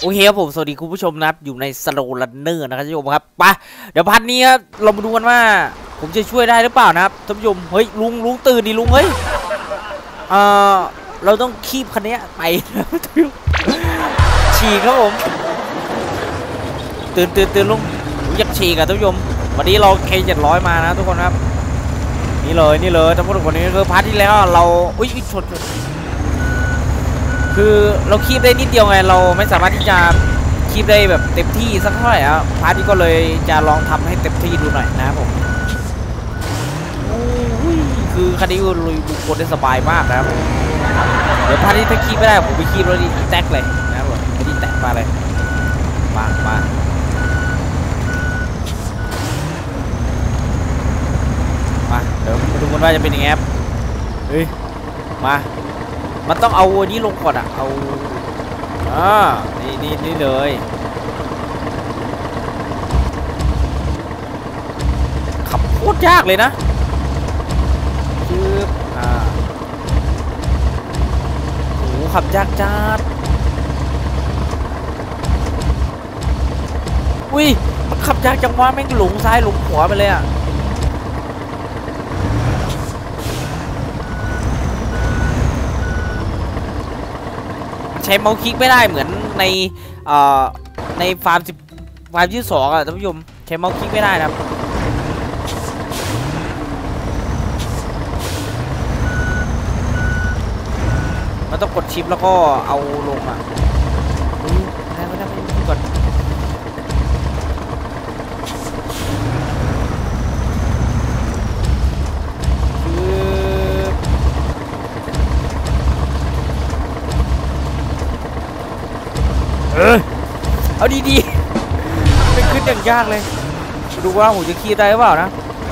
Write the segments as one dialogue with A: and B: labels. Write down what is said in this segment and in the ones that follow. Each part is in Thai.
A: โอเคครับผมสวัสดีคุณผู้ชมนะครับอยู่ในสโลว์รันเนอร์นะครับท่านผู้ชมครับไปเดี๋ยวพันนี้ครับเรามาดูกันว่าผมจะช่วยได้หรือเปล่านะครับท่านผู้ชมเฮ้ยลุงตื่นดิลุงเฮ้ยเราต้องคีบคันนี้ไปฉีกครับผมตื่นลุงอยากฉีกอะท่านผู้ชมวันนี้เราK700มานะทุกคนครับนี่เลยทั้งหมดวันนี้คือพาร์ทที่แล้วเราอุ้ยชนคือเราคีบได้นิดเดียวไงเราไม่สามารถที่จะคีบได้แบบเต็มที่สักเท่าไหร่อ่ะพาร์ทนี้ก็เลยจะลองทำให้เต็มที่ดูหน่อยนะครับผมคือคันนี้ลุยบุคคลได้สบายมากนะครับเดี๋ยวพาร์ทนี้ถ้าคีบไม่ได้ผมไปคีบแล้วดิแตกเลยนะครับผมไม่ได้แตกมาเลยมาเดี๋ยวมาดูกันว่าจะเป็นยังไงครับเฮ้ยมันต้องเอาอันนี้ลงก่อนอ่ะเอานี่เลยขับโคตรยากเลยนะคือโอ้ขับยากจัดอุ้ยมันขับยากจังวะแม่งหลงซ้ายหลงขวาไปเลยอ่ะใช้เมาส์คลิกไม่ได้เหมือนในฟาร์ม22อ่ะท่านผู้ชมใช้เมาส์คลิกไม่ได้นะครับมันต้องกดชิปแล้วก็เอาลงอ่ะไม่ได้ก่อนเอาดีๆไม่ขึ้นอย่างยากเลยดูว่าผมจะขี่ได้หรือเปล่านะ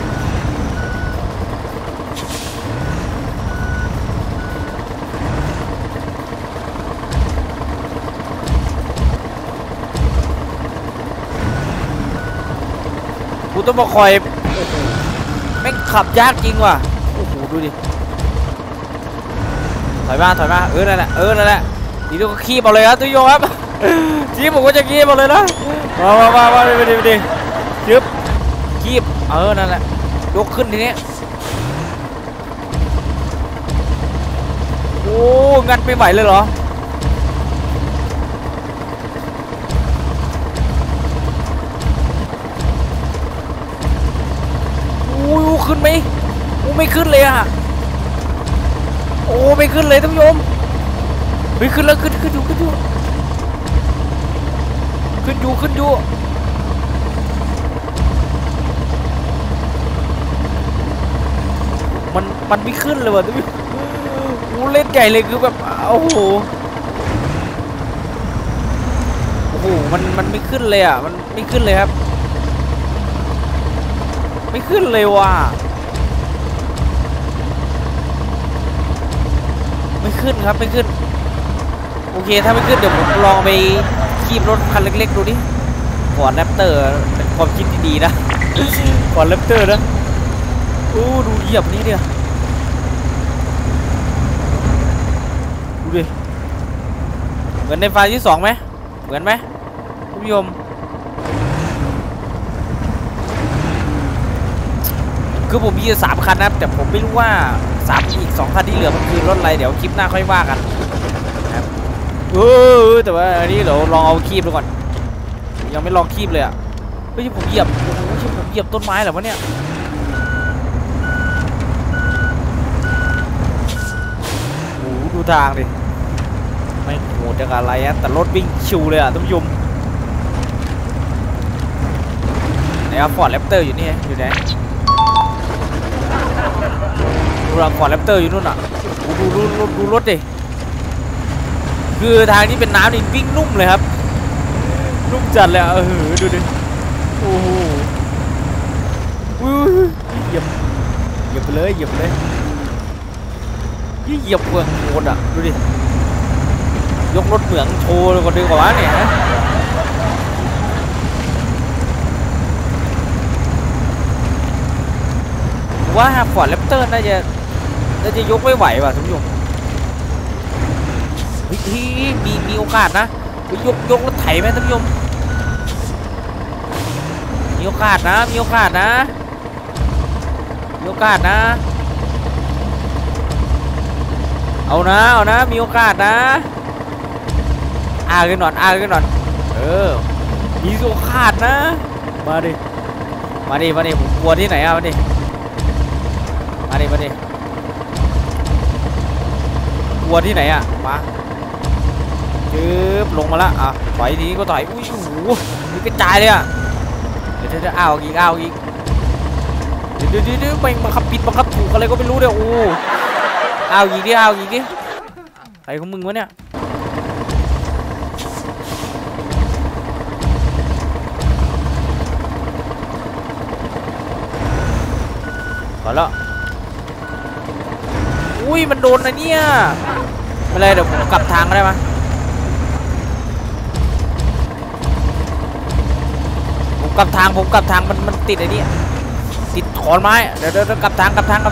A: กูต้องมาคอยแม่งขับยากจริงว่ะโอ้โหดูดิถอยมานั่นแหละดีดูก็ขี่เอาเลยครับทุกโยมครับทีผมก็จะคีบหมดเลยนะมาไปดิจึ๊บคีบนั่นแหละยกขึ้นทีนี้โอ้งัดไม่ไหวเลยเหรอโอ้ขึ้นไหมโอ้ไม่ขึ้นเลยอ่ะโอ้ไม่ขึ้นเลยท่านผู้ชมเฮ้ยขึ้นแล้วขึ้นอยู่มันไม่ขึ้นเลยว่ะทุกคนเล่นใหญ่เลยคือแบบโอ้โหมันไม่ขึ้นเลยอ่ะมันไม่ขึ้นเลยครับไม่ขึ้นเลยว่ะไม่ขึ้นครับไม่ขึ้นโอเคถ้าไม่ขึ้นเดี๋ยวผมลองไปคีบรถคันเล็กๆดูดิก่อนแรปเตอร์เป็นความคิดที่ดีนะก่อนแรปเตอร์นะดูเหยียบนี้เดียวดูดิเหมือนในไฟล์ที่2ไหมเหมือนไหมคุณผู้ชมคือผมมี3คันนะแต่ผมไม่รู้ว่าอีก2คันที่เหลือมันคือรถอะไรเดี๋ยวคลิปหน้าค่อยว่ากันนะครับแต่ว่าอันนี้เดี๋ยวลองเอาคีบดูก่อนยังไม่ลองคีบเลยอ่ะไม่ใช่ผมเหยียบต้นไม้เหรอวะเนี่ยดูทางดิไม่โหดจังอะไรอะแต่รถวิ่งชิวเลยอ่ะท่านผู้ชมไหนอะฟอร์ดแรปเตอร์อยู่นี่อยู่ไหนดูฟอร์ดแรปเตอร์อยู่นู่นอ่ะดูรถดิคือทางนี้เป็นน้ำนี่วิ่งนุ่มเลยครับนุ่มจัดเลยดูดิโอ้โหเหยียบไปเลยเหยียบเมืองโคตรอ่ะดูดิยกรถเหมืองโชว์เลยก่อนดีกว่าเนี่ยนะว่าฟอร์ดแรปเตอร์น่าจะยกไม่ไหวว่ะทุกท่านมีโอกาสนะยกรถไถไหมท่านผู้ชมมีโอกาสนะมีโอกาสนะมีโอกาสนะเอานะมีโอกาสนะขึ้นหน่อยมีโอกาสนะมาดิผมกลัวที่ไหนอะมาดิกลัวที่ไหนอะมาจึ๊บลงมาละถอยนี้ก็ถอยอุ้ยโอ้โหนี่กระจายเลยอะเดี๋ยวจะอีกเดี๋ยวบังคับผิดบังคับถูกอะไรก็ไม่รู้เดี๋ยวโอ้อีกดิใครของมึงวะเนี่ยก่อนแล้วอุ้ยมันโดนนะเนี่ยไม่เป็นไรเดี๋ยวผมกลับทางก็ได้มั้ยผมกลับทางมันติดไอ้นี่ติดขอนไม้เดี๋ยวกลับทางก็ทำ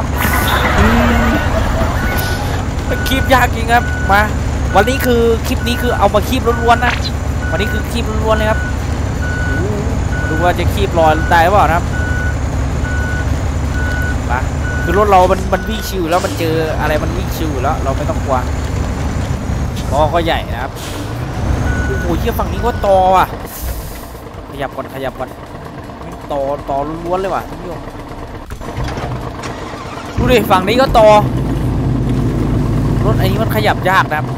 A: คีบยากจริงครับมาวันนี้คือคลิปนี้คือเอามาคีบล้วนๆนะวันนี้คือคีบล้วนๆเลยครับดูว่าจะคีบลอยได้หรือเปล่านะครับมาคือรถเรามันวิ่งชิวแล้วมันเจออะไรมันวิ่งชิวแล้วเราไม่ต้องกลัวตอก็ใหญ่นะครับโอ้โหเชี่ยฝั่งนี้ก็ตอว่ะขยับก่อนตอล้วนเลยว่ะพี่โยมดูดิฝั่งนี้ก็ตอรถไอ้นี้มันขยับยากนะครับ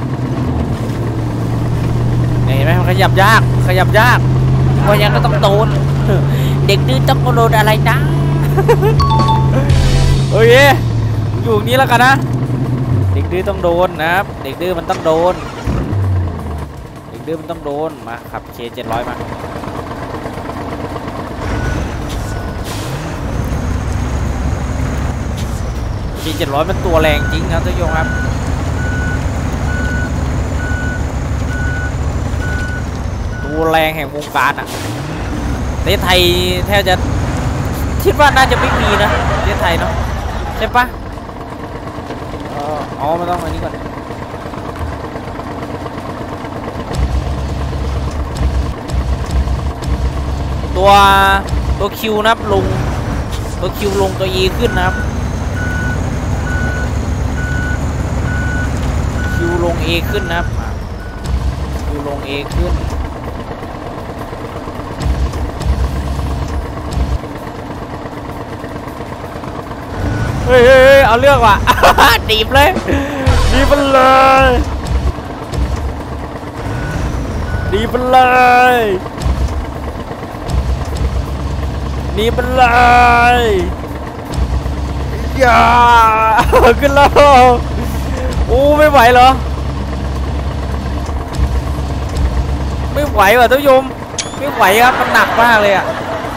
A: เห็นไหมมันขยับยากเพราะงั้นก็ต้องโดนเด็กดื้อต้องโดนอะไรนะโอเคอยู่นี้แล้วกันนะเด็กดื้อต้องโดนนะครับเด็กดื้อมันต้องโดนมาขับเค700มาเค700มันตัวแรงจริงครับท่านผู้ชมครับตัวแรงแห่งวงการอ่ะประเทศไทยแทบจะคิดว่าน่าจะไม่มีนะประเทศไทยเนาะใช่ปะมันต้องอันนี้ก่อนตัวคิวนับลงตัวคิวลงตัว E ขึ้นนะครับคิวลง A ขึ้นนะครับคิวลง A ขึ้นเฮ้ยเอาเรื่องว่ะ ดีบเลยดีไปเลยอย่า ขึ้นแล้วโอ้ไม่ไหวเหรอไม่ไหวว่ะท่านผู้ชมไม่ไหวครับมันหนักมากเลยอ่ะ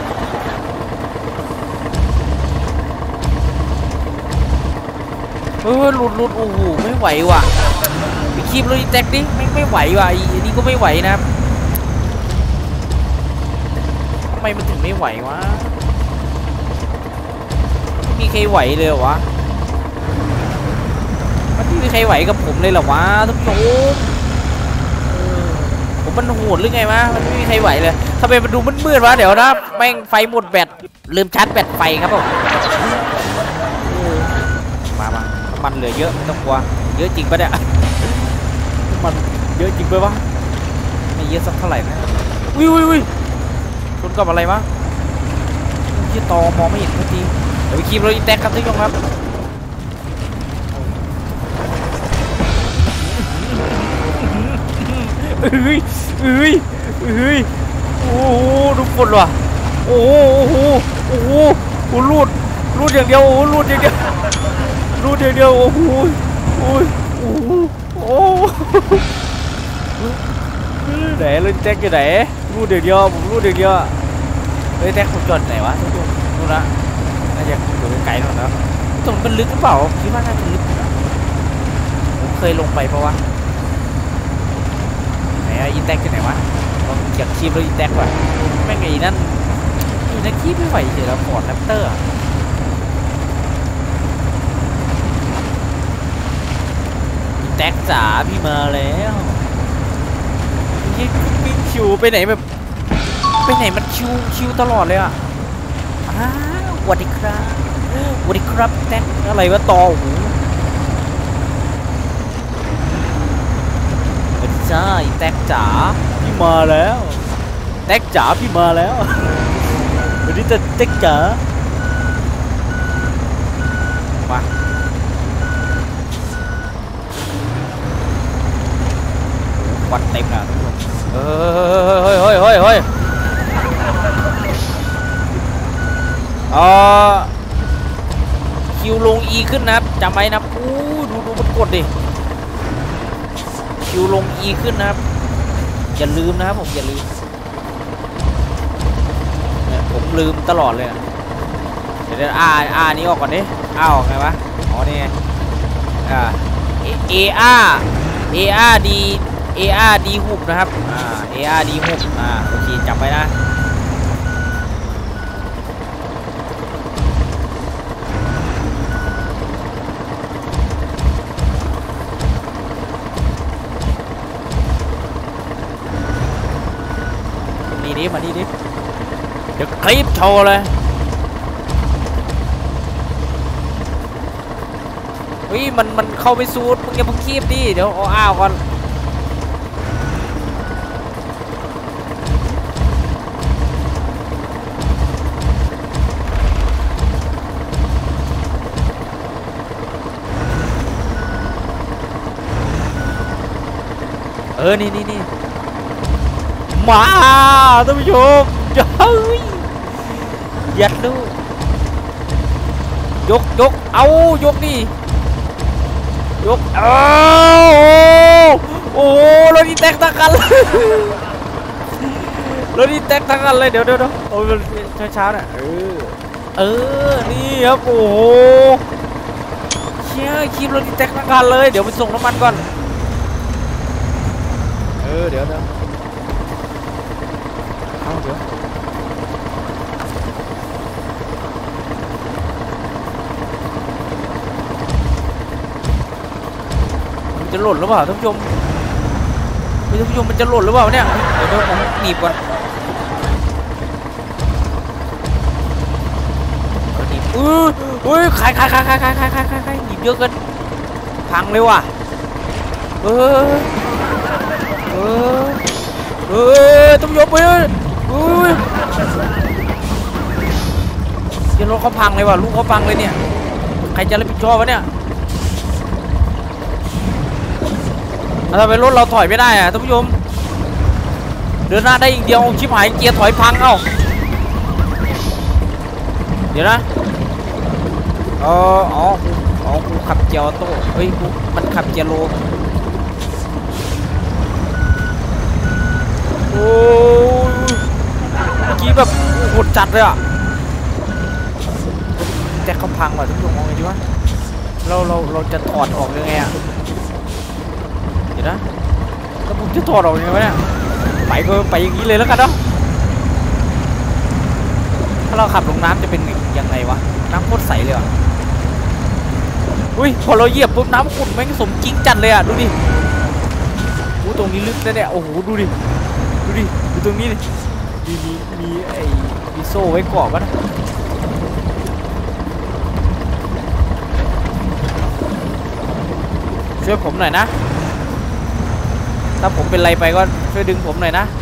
A: หลุดโอ้โหไม่ไหวว่ะไปคีบเลยแจ็คดิไม่ไหวว่ะอันนี้ก็ไม่ไหวนะครับทำไมมันถึงไม่ไหววะไม่มีใครไหวเลยเหรอวะมันไม่มีใครไหวกับผมเลยเหรอวะทุกคนผมมันโหดหรือไงวะมันไม่มีใครไหวเลยทำไมมันดูมืดๆวะเดี๋ยวนะแม่งไฟหมดแบตลืมชาร์จแบตไฟครับผมมามันเหลือเยอะไม่ต้องกลัวเยอะจริงปะเนี่ยมันเยอะจริงปะวะไม่เยอะสักเท่าไหร่นะวิชนกับอะไรวะที่ตอมองไม่เห็นทันทีเดี๋ยวไปคีบรถอีแท็กครับท่านผู้ชมครับโอ้โหดูฝนว่ะโอ้โหรูดอย่างเดียวรูดอย่างเดียวโอ้โหไหนเลยแจ็คอยู่ไหนรูดอย่างเดียวผมรูดอย่างเดียวเฮ้ยแจ็คผมจอดไหนวะทุกคนดูนะน่าจะอยู่ไกลๆหน่อยนะตรงมันลึกหรือเปล่าคิดว่าน่าจะลึกนะผมเคยลงไปปะวะไหนอะอีแท็กอยู่ไหนวะลองเก็บชีพแล้วอีแท็กว่ะแม่งไงนั่นคีบไม่ไหวเฉยแล้วฟอร์ดแรปเตอร์แจ็คจ๋าพี่มาแล้วชิวไปไหนแบบไปไหนมันชิวตลอดเลยอ่ะสวัสดีครับสวัสดีครับแท็กอะไรวะต่อหูเป็นจ้าแท็กจ๋าพี่มาแล้วแท็กจ๋าพี่มาแล้ววันนี้จะแท็กจ๋ามาวัดเต็มนะเฮ้ยคิวลง E ขึ้นนะครับจำไว้นะดูมันกดดิคิวลง E ขึ้นนะครับอย่าลืมนะครับผมอย่าลืมผมลืมตลอดเลยเดี๋ยวนี้ออกก่อนดิออกไงวะอ๋อนี่ไงARD หุบนะครับARD หุบโอเคจำไว้นะมานี่ดิเดี๋ยวคลิปโชว์เลยมันเข้าไปซูดมึงอย่าเพิ่งคลิปดิเดี๋ยวอ้าวก่อนนี่มาท่านผู้ชมยัดลูกยกเอายกดิยกโอ้รถนี่แตกทั้งคันเลยรถนี่แตกทั้งคันเลยเดี๋ยวโอ้ช้าน่ะนี่ครับโอ้โหเชี่ยคีบรถนี่แตกทั้งคันเลยเดี๋ยวไปส่งน้ำมันก่อนเดี๋ยวจะหล่นหรือเปล่าท่านผู้ชมมันจะหล่นหรือเปล่าเนี่ยเดี๋ยวผมหนีบก่อนหนีบอุ้ยขายหนีบเยอะเกินพังเลยว่ะท่านผู้ชมเดี๋ยวรถเขาพังเลยว่ะลูกเขาพังเลยเนี่ยใครจะรับผิดชอบวะเนี่ยทำไมรถเราถอยไม่ได้อะท่านผู้ชมเดินหน้าได้อีกเดียวชิบหายเกียร์ถอยพังเดี๋ยวนะกูขับเกียร์ออโต้เฮ้ยมันขับเกียร์โลโอ้เมื่อกี้แบบโหดจัดเลยอ่ะแต่เขาพังว่ะท่านผู้ชมมองไงดีวะเราจะถอดออกยังไงอ่ะเดี๋ยวนะแล้วผมจะถอดออกยังไงวะเนี่ยไปอย่างนี้เลยแล้วกันเนาะถ้าเราขับลงน้ำจะเป็นยังไงวะน้ำโคตรใสเลยอ่ะอุ้ยพอเราเหยียบปุ๊บน้ำขุ่นแม่งสมจริงจัดเลยอ่ะดูดิตรงนี้ลึกนะเนี่ยโอ้โหดูตรงนี้ดิมีโซ่ไว้เกาะวะนะช่วยผมหน่อยนะถ้าผมเป็นไรไปก็ช่วยดึงผมหน่อยนะ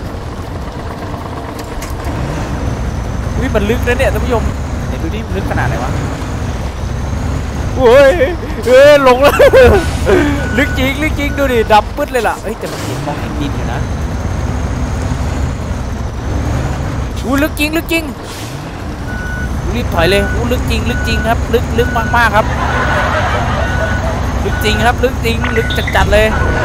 A: มันลึกนะเนี่ยท่านผู้ชมเดี๋ยวดูนี่ลึกขนาดไหนวะโอ้ยลงแล้วลึกจริงดูดิดำปึ๊ดเลยล่ะแต่มันมองเห็นดินอยู่นะลึกจริงรีบถอยเลยลึกจริงครับลึกมากครับลึกจริงครับลึกจัดเลย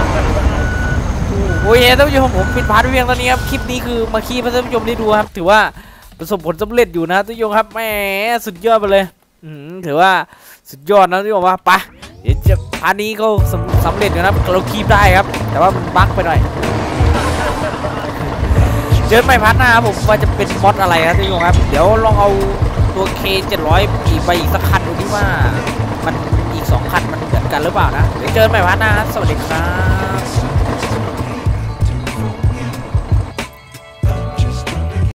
A: โอ้ยท่านผู้ชมผมปิดพาร์ทเพียงตอนนี้ครับคลิปนี้คือมาขี้ให้ท่านผู้ชมได้ดูครับถือว่าประสบผลสำเร็จอยู่นะท่านผู้ชมครับแหมสุดยอดไปเลยถือว่าสุดยอดนะท่านผู้ชมว่าไปเดี๋ยวจะพาร์ทนี้ก็สำเร็จนะครับเราคีบได้ครับแต่ว่ามันบั๊กไปหน่อยเจอใหม่พาร์ทหน้าครับผมว่าจะเป็นมอดอะไรครับท่านผู้ชมครับเดี๋ยวลองเอาตัว K700 ไปอีกสักคันดูดิว่ามันอีก2คันมันเหมือนกันหรือเปล่านะเดี๋ยวเจอใหม่พาร์ทหน้าครับสวัสดีครับ